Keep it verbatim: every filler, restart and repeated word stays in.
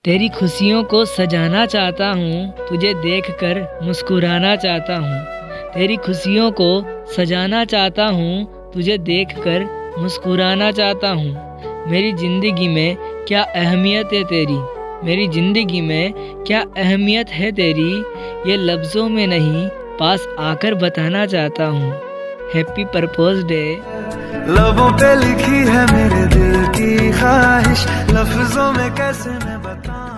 तेरी खुशियों को सजाना चाहता हूँ, तुझे देखकर मुस्कुराना चाहता हूँ। तेरी खुशियों को सजाना चाहता हूँ, तुझे देखकर मुस्कुराना चाहता हूँ। मेरी ज़िंदगी में क्या अहमियत है तेरी, मेरी ज़िंदगी में क्या अहमियत है तेरी, ये लफ्ज़ों में नहीं पास आकर बताना चाहता हूँ। Happy propose day. लबों पे लिखी है मेरे दिल की ख्वाहिश, लफ्जों में कैसे मैं बताऊं।